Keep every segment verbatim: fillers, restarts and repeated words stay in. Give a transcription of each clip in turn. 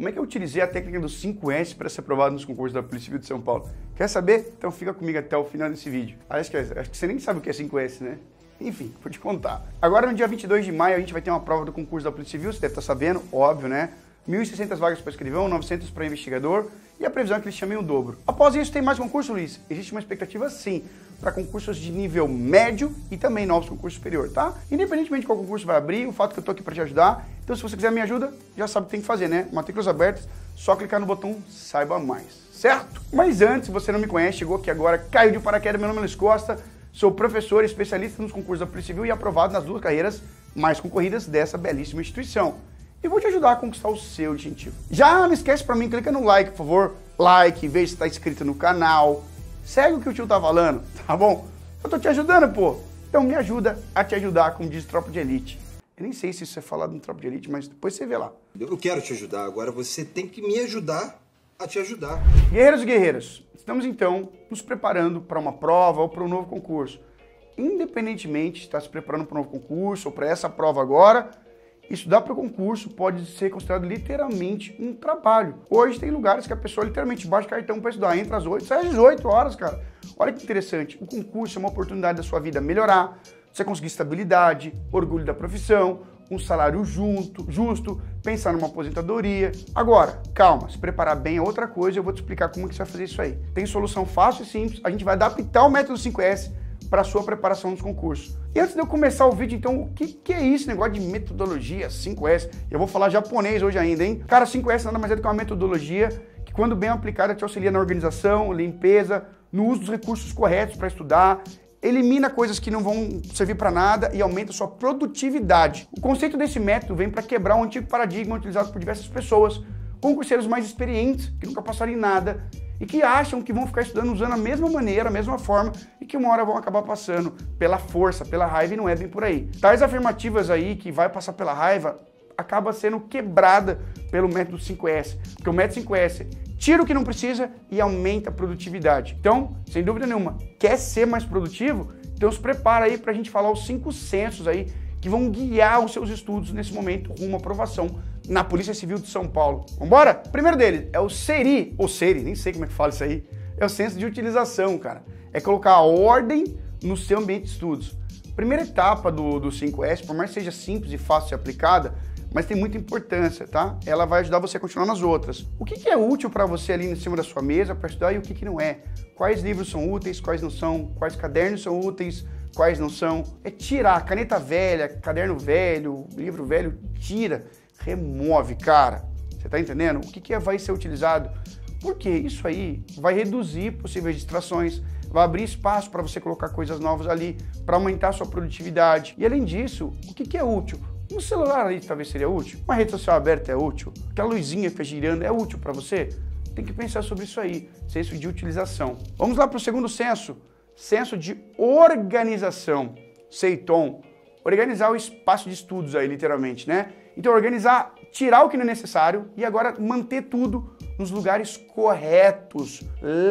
como é que eu utilizei a técnica dos cinco S para ser aprovado nos concursos da Polícia Civil de São Paulo? Quer saber? Então fica comigo até o final desse vídeo. Acho que, acho que você nem sabe o que é cinco S, né? Enfim, vou te contar. Agora, no dia vinte e dois de maio, a gente vai ter uma prova do concurso da Polícia Civil, você deve estar sabendo, óbvio, né? mil e seiscentas vagas para escrivão, novecentas para investigador, e a previsão é que eles chamem o dobro. Após isso, tem mais concurso, Luiz? Existe uma expectativa, sim, para concursos de nível médio e também novos concursos superior, tá? Independentemente de qual concurso vai abrir, o fato que eu tô aqui para te ajudar, então se você quiser me ajuda, já sabe o que tem que fazer, né? Matrículas abertas, só clicar no botão Saiba Mais, certo? Mas antes, se você não me conhece, chegou aqui agora, caiu de paraquedas, meu nome é Luiz Costa, sou professor e especialista nos concursos da Polícia Civil e aprovado nas duas carreiras mais concorridas dessa belíssima instituição. E vou te ajudar a conquistar o seu distintivo. Já não esquece pra mim, clica no like, por favor. Like, veja se tá inscrito no canal. Segue o que o tio tá falando, tá bom? Eu tô te ajudando, pô. Então me ajuda a te ajudar, como diz Tropa de Elite. Eu nem sei se isso é falado no Tropa de Elite, mas depois você vê lá. Eu quero te ajudar, agora você tem que me ajudar a te ajudar. Guerreiros e guerreiras, estamos então nos preparando para uma prova ou para um novo concurso. Independentemente de estar se preparando para um novo concurso ou para essa prova agora, estudar para o concurso pode ser considerado literalmente um trabalho. Hoje tem lugares que a pessoa literalmente baixa o cartão para estudar, entra às oito, sai às dezoito horas, cara. Olha que interessante, o concurso é uma oportunidade da sua vida melhorar, você conseguir estabilidade, orgulho da profissão, um salário junto, justo, pensar numa aposentadoria. Agora, calma, se preparar bem é outra coisa, eu vou te explicar como que você vai fazer isso aí. Tem solução fácil e simples, a gente vai adaptar o método cinco S para a sua preparação nos concursos. E antes de eu começar o vídeo, então, o que, que é isso, negócio de metodologia cinco S? Eu vou falar japonês hoje ainda, hein? Cara, cinco S nada mais é do que uma metodologia que, quando bem aplicada, te auxilia na organização, limpeza, no uso dos recursos corretos para estudar, elimina coisas que não vão servir para nada e aumenta a sua produtividade. O conceito desse método vem para quebrar um antigo paradigma utilizado por diversas pessoas, concurseiros mais experientes, que nunca passaram em nada, e que acham que vão ficar estudando usando a mesma maneira, a mesma forma, e que uma hora vão acabar passando pela força, pela raiva, e não é bem por aí. Tais afirmativas aí, que vai passar pela raiva, acaba sendo quebrada pelo método cinco S, porque o método cinco S tira o que não precisa e aumenta a produtividade. Então, sem dúvida nenhuma, quer ser mais produtivo? Então se prepara aí pra gente falar os cinco sensos aí que vão guiar os seus estudos nesse momento rumo à aprovação na Polícia Civil de São Paulo. Vambora? O primeiro deles é o SERI, ou SERI, nem sei como é que fala isso aí, é o senso de utilização, cara. É colocar a ordem no seu ambiente de estudos. Primeira etapa do, do cinco S, por mais que seja simples e fácil de ser aplicada, mas tem muita importância, tá? Ela vai ajudar você a continuar nas outras. O que, que é útil para você ali em cima da sua mesa para estudar e o que, que não é? Quais livros são úteis, quais não são? Quais cadernos são úteis, quais não são? É tirar caneta velha, caderno velho, livro velho, tira, remove, cara. Você tá entendendo? O que, que é, vai ser utilizado? Porque isso aí vai reduzir possíveis distrações, vai abrir espaço para você colocar coisas novas ali, para aumentar a sua produtividade. E além disso, o que, que é útil? Um celular ali talvez seria útil, uma rede social aberta é útil, aquela luzinha que fica girando é útil para você? Tem que pensar sobre isso aí, senso de utilização. Vamos lá para o segundo senso, senso de organização, Seiton. Organizar o espaço de estudos aí, literalmente, né? Então organizar, tirar o que não é necessário e agora manter tudo nos lugares corretos.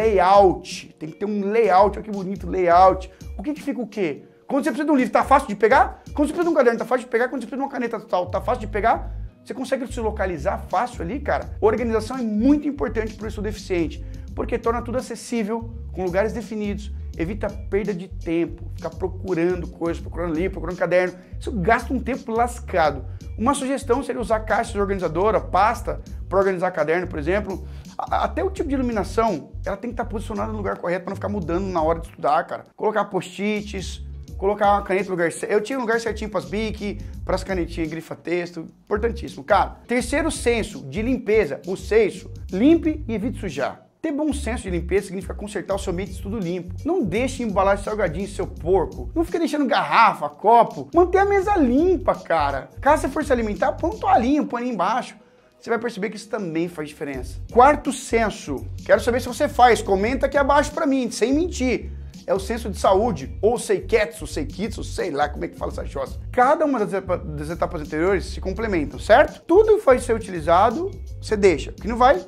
Layout, tem que ter um layout, olha que bonito, layout. O que que fica o quê? Quando você precisa de um livro, tá fácil de pegar? Quando você precisa de um caderno, tá fácil de pegar? Quando você precisa de uma caneta total, tá fácil de pegar? Você consegue se localizar fácil ali, cara? Organização é muito importante para o estudo eficiente, porque torna tudo acessível, com lugares definidos, evita perda de tempo, ficar procurando coisas, procurando livro, procurando caderno. Isso gasta um tempo lascado. Uma sugestão seria usar caixas organizadora, pasta, para organizar caderno, por exemplo. Até o tipo de iluminação, ela tem que estar posicionada no lugar correto para não ficar mudando na hora de estudar, cara. Colocar post-its, colocar uma caneta no lugar certo. Eu tinha um lugar certinho para as bic, para as canetinhas, grifa-texto, importantíssimo. Cara, terceiro senso de limpeza, o senso, limpe e evite sujar. Ter bom senso de limpeza significa consertar o seu ambiente de estudo limpo. Não deixe embalagem salgadinho, seu porco. Não fique deixando garrafa, copo. Mantenha a mesa limpa, cara. Caso você for se alimentar, põe um toalhinho, põe ali embaixo. Você vai perceber que isso também faz diferença. Quarto senso. Quero saber se você faz. Comenta aqui abaixo pra mim, sem mentir. É o senso de saúde, ou seiketsu, seikitsu, sei lá como é que fala essa choça. Cada uma das etapas, das etapas anteriores se complementam, certo? Tudo que vai ser utilizado, você deixa. O que não vai,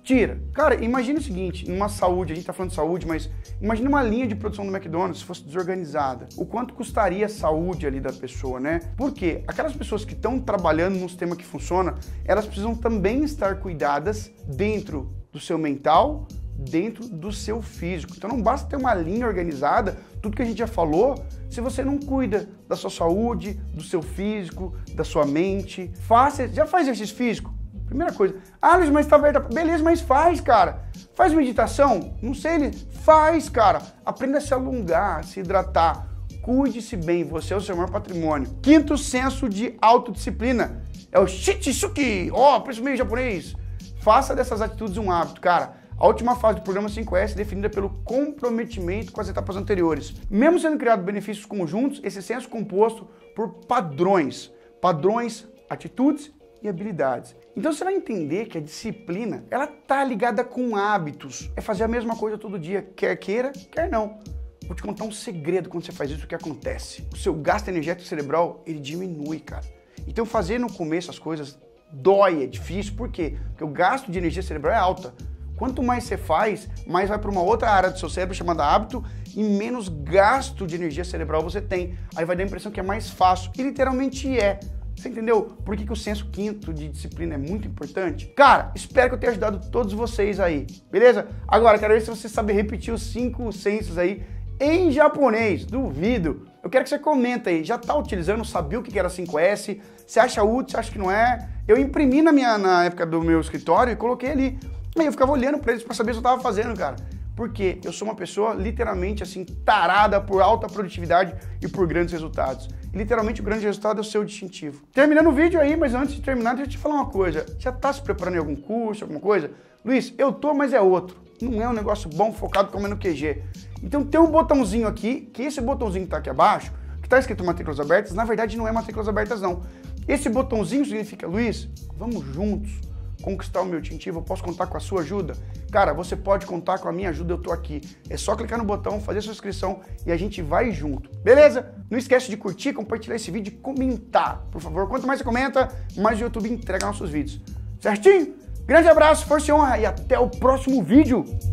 Tira. Cara, imagina o seguinte, numa saúde, a gente tá falando de saúde, mas imagina uma linha de produção do McDonald's se fosse desorganizada. O quanto custaria a saúde ali da pessoa, né? Por quê? Aquelas pessoas que estão trabalhando num sistema que funciona, elas precisam também estar cuidadas dentro do seu mental, dentro do seu físico. Então não basta ter uma linha organizada, tudo que a gente já falou, se você não cuida da sua saúde, do seu físico, da sua mente. Faça, já faz exercício físico? Primeira coisa. Ah, Luiz, mas tá aberto. Beleza, mas faz, cara. Faz meditação? Não sei, faz, cara. Aprenda a se alongar, a se hidratar. Cuide-se bem, você é o seu maior patrimônio. Quinto senso de autodisciplina. É o Shitsuki. Ó, oh, por isso meio japonês. Faça dessas atitudes um hábito, cara. A última fase do programa cinco S é definida pelo comprometimento com as etapas anteriores. Mesmo sendo criados benefícios conjuntos, esse senso é composto por padrões. Padrões, atitudes e habilidades. Então você vai entender que a disciplina, ela tá ligada com hábitos. É fazer a mesma coisa todo dia, quer queira, quer não. Vou te contar um segredo quando você faz isso, o que acontece. O seu gasto energético cerebral, ele diminui, cara. Então fazer no começo as coisas dói, é difícil. Por quê? Porque o gasto de energia cerebral é alta. Quanto mais você faz, mais vai para uma outra área do seu cérebro chamada hábito e menos gasto de energia cerebral você tem. Aí vai dar a impressão que é mais fácil. E literalmente é. Você entendeu por que, que o senso quinto de disciplina é muito importante? Cara, espero que eu tenha ajudado todos vocês aí, beleza? Agora, quero ver se você sabe repetir os cinco sensos aí em japonês. Duvido. Eu quero que você comenta aí. Já tá utilizando? Sabia o que era cinco S? Você acha útil? Você acha que não é? Eu imprimi na, minha, na época do meu escritório e coloquei ali. Aí eu ficava olhando pra eles pra saber se eu tava fazendo, cara. Porque eu sou uma pessoa literalmente assim, tarada por alta produtividade e por grandes resultados. E literalmente o grande resultado é o seu distintivo. Terminando o vídeo aí, mas antes de terminar, deixa eu te falar uma coisa. Já tá se preparando em algum curso, alguma coisa? Luiz, eu tô, mas é outro. Não é um negócio bom focado como é no Q G. Então tem um botãozinho aqui, que esse botãozinho que tá aqui abaixo, que tá escrito matrículas abertas, na verdade não é matrículas abertas não. Esse botãozinho significa, Luiz, vamos juntos conquistar o meu distintivo, eu posso contar com a sua ajuda? Cara, você pode contar com a minha ajuda, eu tô aqui. É só clicar no botão, fazer sua inscrição e a gente vai junto, beleza? Não esquece de curtir, compartilhar esse vídeo e comentar, por favor. Quanto mais você comenta, mais o YouTube entrega nossos vídeos. Certinho? Grande abraço, força e honra e até o próximo vídeo.